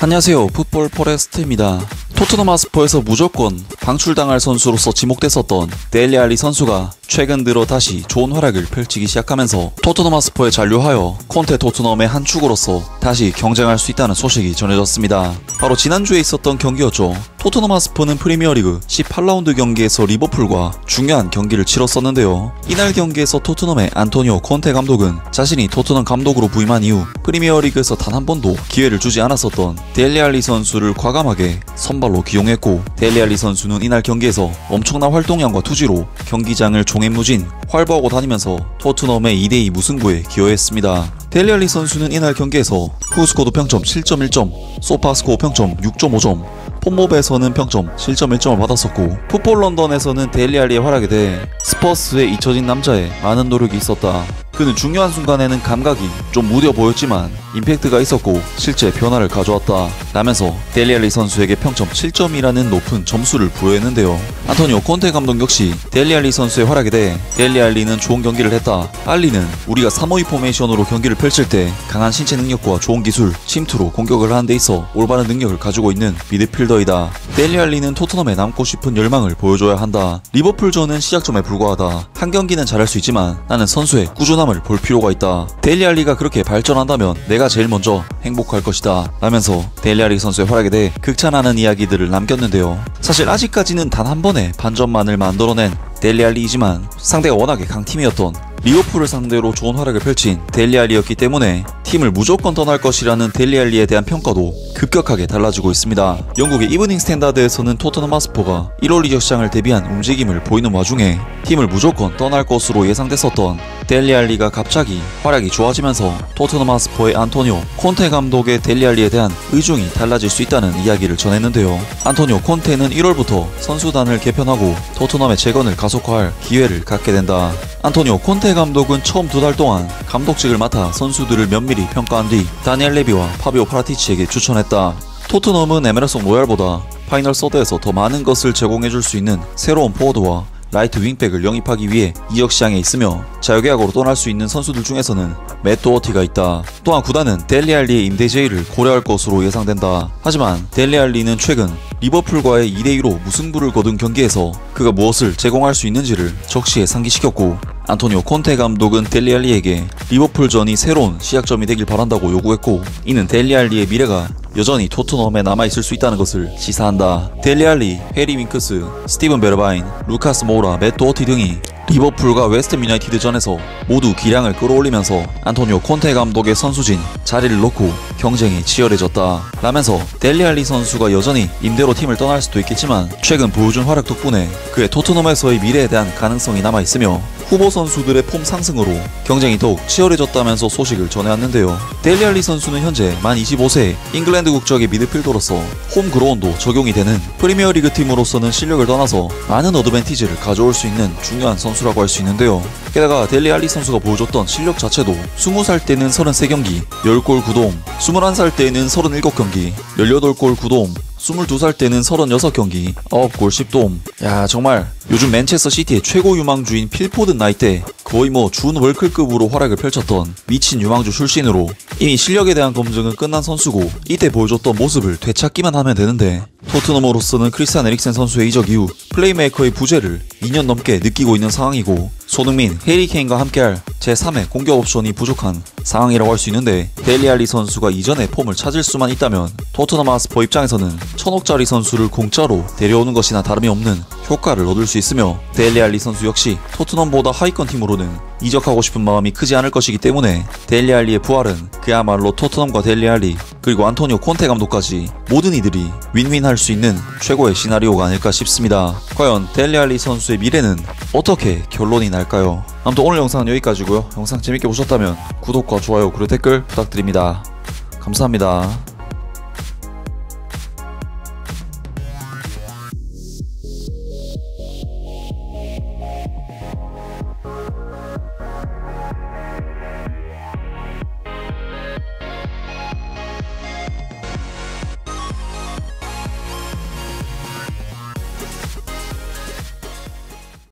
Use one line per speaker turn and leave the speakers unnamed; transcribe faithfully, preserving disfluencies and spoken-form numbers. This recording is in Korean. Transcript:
안녕하세요, 풋볼 포레스트입니다. 토트넘 하스퍼에서 무조건 방출당할 선수로서 지목됐었던 델리 알리 선수가 최근 들어 다시 좋은 활약을 펼치기 시작하면서 토트넘 하스퍼에 잔류하여 콘테 토트넘의 한 축으로서 다시 경쟁할 수 있다는 소식이 전해졌습니다. 바로 지난주에 있었던 경기였죠. 토트넘 하스퍼는 프리미어리그 십팔 라운드 경기에서 리버풀과 중요한 경기를 치렀었는데요. 이날 경기에서 토트넘의 안토니오 콘테 감독은 자신이 토트넘 감독으로 부임한 이후 프리미어리그에서 단 한 번도 기회를 주지 않았었던 델리 알리 선수를 과감하게 선발로 기용했고, 델리 알리 선수는 이날 경기에서 엄청난 활동량과 투지로 경기장을 종횡무진 활보하고 다니면서 토트넘의 이 대 이 무승부에 기여했습니다. 델리 알리 선수는 이날 경기에서 후스코드 평점 칠 점 일 점, 소파스코어 평점 육 점 오 점, 폼몹에서는 평점 칠 점 일 점을 받았었고, 풋볼 런던에서는 델리 알리의 활약에 대해 스퍼스에 잊혀진 남자의 많은 노력이 있었다. 그는 중요한 순간에는 감각이 좀 무뎌 보였지만 임팩트가 있었고 실제 변화를 가져왔다 라면서 델리 알리 선수에게 평점 칠 점이라는 높은 점수를 부여했는데요. 안토니오 콘테 감독 역시 델리 알리 선수의 활약에 대해 델리 알리는 좋은 경기를 했다. 알리는 우리가 삼 오 이 포메이션으로 경기를 펼칠 때 강한 신체 능력과 좋은 기술, 침투로 공격을 하는 데 있어 올바른 능력을 가지고 있는 미드필더이다. 델리 알리는 토트넘에 남고 싶은 열망을 보여줘야 한다. 리버풀전은 시작점에 불과하다. 한 경기는 잘할 수 있지만 나는 선수의 꾸준함을 볼 필요가 있다. 델리 알리가 그렇게 발전한다면 내가 제일 먼저 행복할 것이다 라면서 델리 알리 선수의 활약에 대해 극찬하는 이야기들을 남겼는데요. 사실 아직까지는 단 한 번의 반전만을 만들어낸 델리 알리이지만 상대가 워낙에 강팀이었던 리버풀을 상대로 좋은 활약을 펼친 델리 알리였기 때문에 팀을 무조건 떠날 것이라는 델리 알리에 대한 평가도 급격하게 달라지고 있습니다. 영국의 이브닝 스탠다드에서는 토트넘 하스퍼가 일월 이적 시장을 대비한 움직임을 보이는 와중에 팀을 무조건 떠날 것으로 예상됐었던 델리 알리가 갑자기 활약이 좋아지면서 토트넘 하스퍼의 안토니오 콘테 감독의 델리 알리에 대한 의중이 달라질 수 있다는 이야기를 전했는데요. 안토니오 콘테는 일월부터 선수단을 개편하고 토트넘의 재건을 가속화할 기회를 갖게 된다. 안토니오 콘테 감독은 처음 두 달 동안 감독직을 맡아 선수들을 면밀히 평가한 뒤 다니엘 레비와 파비오 파라티치에게 추천했다. 토트넘은 에메르송 로얄보다 파이널 서드에서 더 많은 것을 제공해줄 수 있는 새로운 포워드와 라이트 윙백을 영입하기 위해 이적 시장에 있으며 자유계약으로 떠날 수 있는 선수들 중에서는 맷 도어티가 있다. 또한 구단은 델리 알리의 임대 제의를 고려할 것으로 예상된다. 하지만 델리 알리는 최근 리버풀과의 이 대 이로 무승부를 거둔 경기에서 그가 무엇을 제공할 수 있는지를 적시에 상기시켰고, 안토니오 콘테 감독은 델리 알리에게 리버풀전이 새로운 시작점이 되길 바란다고 요구했고, 이는 델리 알리의 미래가 여전히 토트넘에 남아있을 수 있다는 것을 시사한다. 델리 알리, 해리 윙크스, 스티븐 베르바인, 루카스 모우라, 맷 도어티 등이 리버풀과 웨스트 유나이티드전에서 모두 기량을 끌어올리면서 안토니오 콘테 감독의 선수진 자리를 놓고 경쟁이 치열해졌다 라면서 델리 알리 선수가 여전히 임대로 팀을 떠날 수도 있겠지만 최근 보여준 활약 덕분에 그의 토트넘에서의 미래에 대한 가능성이 남아있으며 후보 선수들의 폼 상승으로 경쟁이 더욱 치열해졌다면서 소식을 전해왔는데요. 델리 알리 선수는 현재 만 이십오 세 잉글랜드 국적의 미드필더로서 홈그로운도 적용이 되는 프리미어리그 팀으로서는 실력을 떠나서 많은 어드밴티지를 가져올 수 있는 중요한 선수라고 할 수 있는데요. 게다가 델리 알리 선수가 보여줬던 실력 자체도 스무 살 때는 서른세 경기 십 골 구 도움, 스물한 살 때는 서른일곱 경기 십팔 골 구 도움, 스물두 살 때는 서른여섯 경기 아홉 골 십 도움. 야, 정말 요즘 맨체스터 시티의 최고 유망주인 필포든 나이 때 거의 뭐 준 월클급으로 활약을 펼쳤던 미친 유망주 출신으로 이미 실력에 대한 검증은 끝난 선수고 이때 보여줬던 모습을 되찾기만 하면 되는데, 토트넘으로서는 크리스티안 에릭센 선수의 이적 이후 플레이메이커의 부재를 이 년 넘게 느끼고 있는 상황이고, 손흥민, 해리 케인과 함께할 제삼의 공격 옵션이 부족한 상황이라고 할 수 있는데, 델리 알리 선수가 이전의 폼을 찾을 수만 있다면 토트넘 하스퍼 입장에서는 천억짜리 선수를 공짜로 데려오는 것이나 다름이 없는 효과를 얻을 수 있으며, 델리 알리 선수 역시 토트넘보다 하위권 팀으로는 이적하고 싶은 마음이 크지 않을 것이기 때문에 델리 알리의 부활은 그야말로 토트넘과 델리 알리 그리고 안토니오 콘테 감독까지 모든 이들이 윈윈할 수 있는 최고의 시나리오가 아닐까 싶습니다. 과연 델리 알리 선수의 미래는 어떻게 결론이 날까요? 아무튼 오늘 영상은 여기까지고요. 영상 재밌게 보셨다면 구독과 좋아요 그리고 댓글 부탁드립니다. 감사합니다.